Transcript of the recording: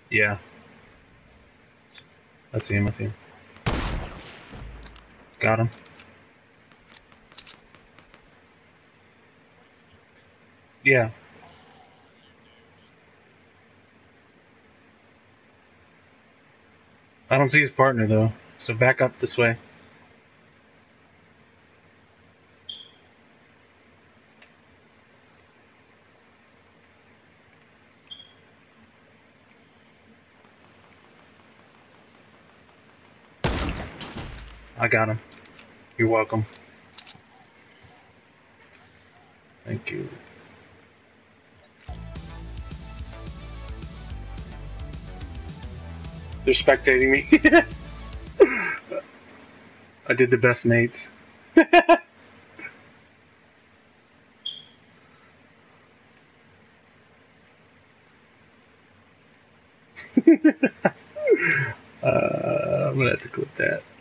Yeah. I see him, I see him. Got him. Yeah. I don't see his partner though, so back up this way. I got him. You're welcome. Thank you. They're spectating me. I did the best, mates. I'm gonna have to clip that.